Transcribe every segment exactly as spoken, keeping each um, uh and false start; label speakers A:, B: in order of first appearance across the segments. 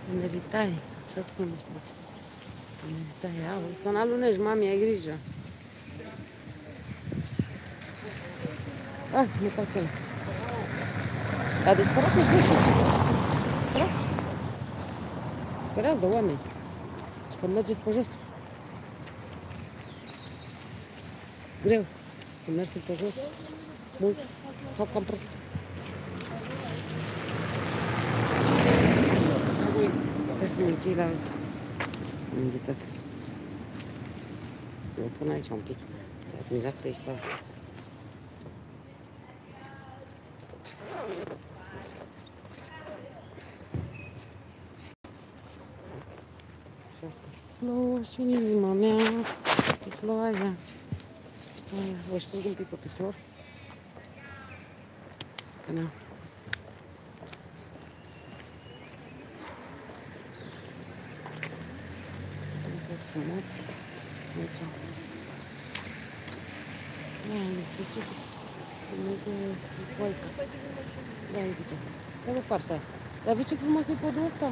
A: Tineritae, așa se numește aici. Tineritae, au, să n-alunești, mami, ai grijă. Ah, nu ca acela. A dispărut nici nu știu. Spărat? Spărează de oameni. Și când mergeți pe jos. Greu. Când mergi pe jos, mulți fac cam prost. Trebuie să mă închei la asta. Am înghețat. Eu pun aici un pic. Să admirați pe aici. Plouă și în inima mea. E ploaia. Vă șterg un pic pe picior. Că n-am. Frumos. Aici. Ia, să ce să filmeze poica. Da, uite. Da, pe partea aia. Dar vezi ce frumos e podul ăsta?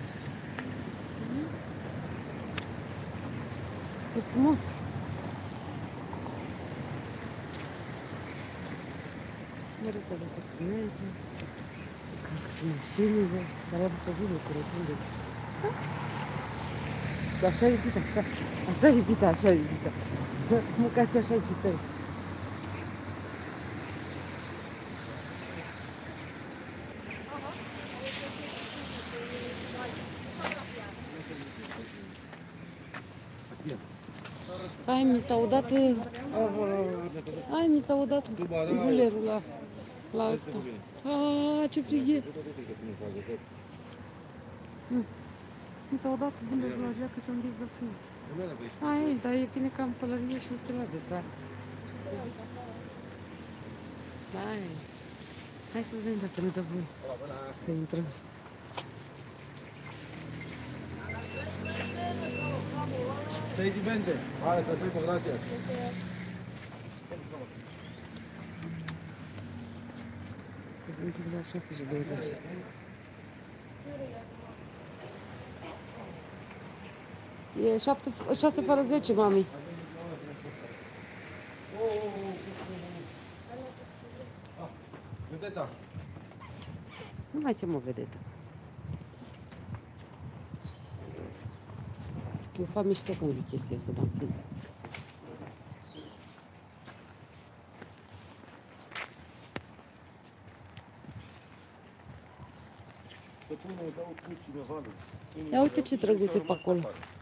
A: E frumos. Mă rog să vă să filmeze. Ca și mașinile. Să arată pe bine cu rotunde. Așa e iubita, așa. Așa e iubita, așa e iubita. Mâncați așa iubita. Hai, mi s-a udat... Hai, mi s-a udat gulerul la, la asta. Aaaa, ce frig e! Mi s-a udat gulerul la geacă și am zis de frig. Hai, dar e bine că am pălărie și nu te las de soare. Hai. Hai să vedem dacă ne dă voi să intrăm.
B: seis y veinte. Vale, perfecto, gracias.
A: Sunt la șase și douăzeci. E șapte, șase fără zece, mami.
B: Vedeta.
A: Nu mai ce mă vedetă. Eu fac mișto când zic chestia asta, dar în film. Ia uite ce drăguț e pe acolo.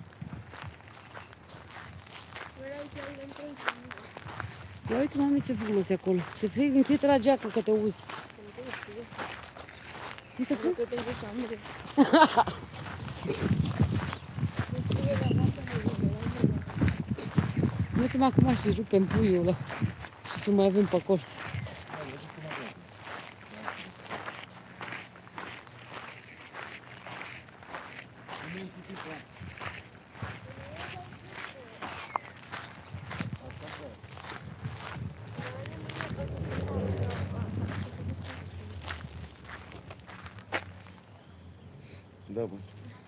A: Ia uite, mami, ce frumos e acolo. Te frig, închide la geacă că te uzi. Nu te frig? Mergem acum și rupem puiul ăla. Și ce mai avem pe acolo.
B: Da, bun.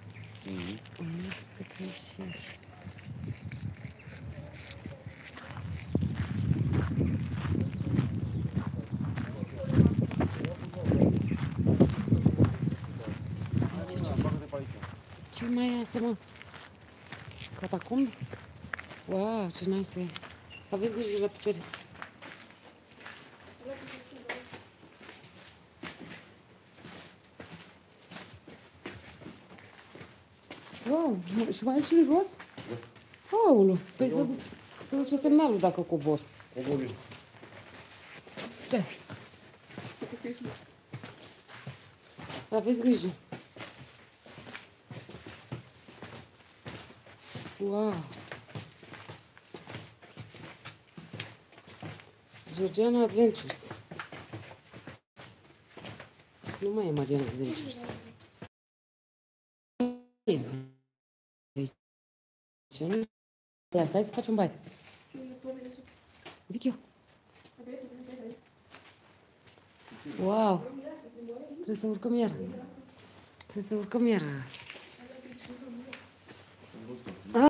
A: Ce mai e asta, mă? Catacomb? Wow, ce nice e. Aveți grijă la picioare. Wow, și mai e și jos? Da. Aulu, păi să, să duce semnalul dacă cobor.
B: Coborim.
A: Stai. Aveți grijă. Wow. Georgiana Adventures. Nu mai e Mariana Adventures. Ia, stai să facem baie. Zic eu. Wow. Trebuie să urcăm iar. Trebuie să urcăm iar.